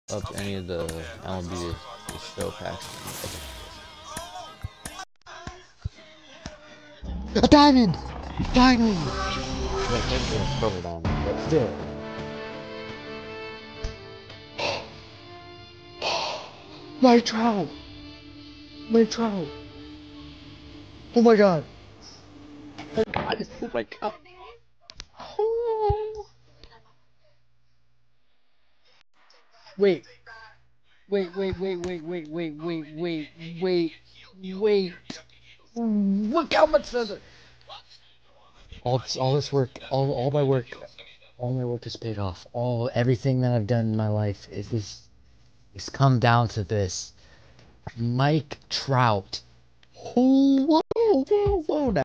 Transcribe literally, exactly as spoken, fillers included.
up any of the M L B show packs. A diamond! Finally! Like, maybe a purple diamond, but still. My trout! My trout! Oh my god! Oh my god! Oh my god! Oh. Wait. Wait, wait, wait, wait, wait, wait, wait, wait, wait, wait. Look how much does it? All, all this work, all, all my work, all my work is paid off. All, everything that I've done in my life is this. It's come down to this. Mike Trout. Whoa, whoa, whoa, whoa.